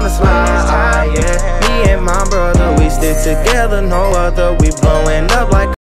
wanna slide, yeah. Me and my brother, we stick together, no other. We blowing up like